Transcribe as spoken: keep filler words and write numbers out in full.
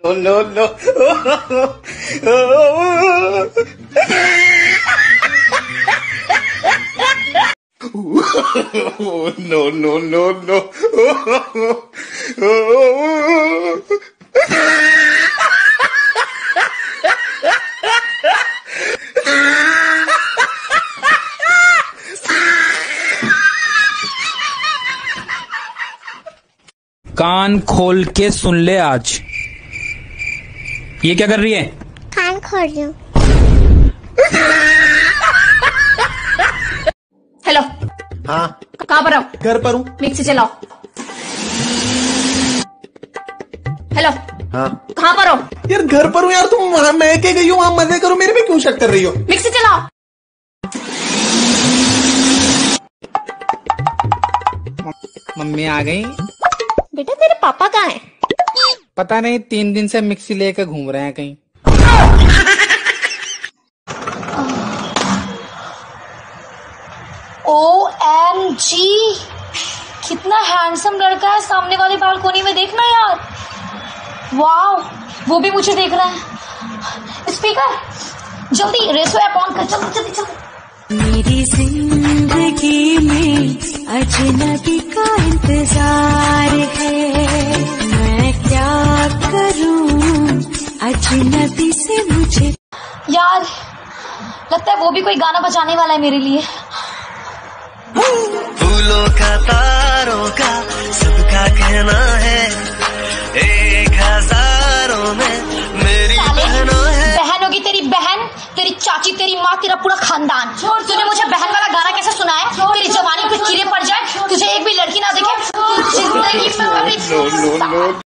No, no, no. No, no, no, no. कान खोल के सुन ले आज। ये क्या कर रही है? कान खोल रही हूँ। हेलो। हाँ। कहाँ पर हो? घर पर हूँ। मिक्सी चलाओ। हेलो। हाँ। कहाँ पर हो? यार घर पर हूँ यार, तुम वहाँ मैं के गई हो, वहाँ मजे करो, मेरे पे क्यों शक कर रही हो? मिक्सी चलाओ। मम्मी आ गई। बेटा तेरे पापा कहाँ हैं? पता नहीं, तीन दिन से मिक्सी लेकर घूम रहे हैं कहीं। ओ एम जी, कितना हैंडसम लड़का है सामने वाली बालकोनी में, देखना यार। वाओ, वो भी मुझे देख रहा है। स्पीकर जल्दी रेसो ऐप ऑन कर, जल्दी जल्दी जल्दी। मेरी जिंदगी में अजनबी का इंतजार है, मैं क्या करूं अजनबी से मुझे। यार लगता है वो भी कोई गाना बजाने वाला है मेरे लिए। फूलों का तारों का सबका कहना है, एक हजारों में मेरी बहनों है। बहन होगी तेरी बहन, तेरी चाची, तेरी माँ, तेरा पूरा खानदान। तूने मुझे बहन वाला गाना कैसे सुनाया? तेरी जवानी पे कीड़े पड़ जाए, तुझे एक भी लड़की ना दिखे, जिंदगी में कभी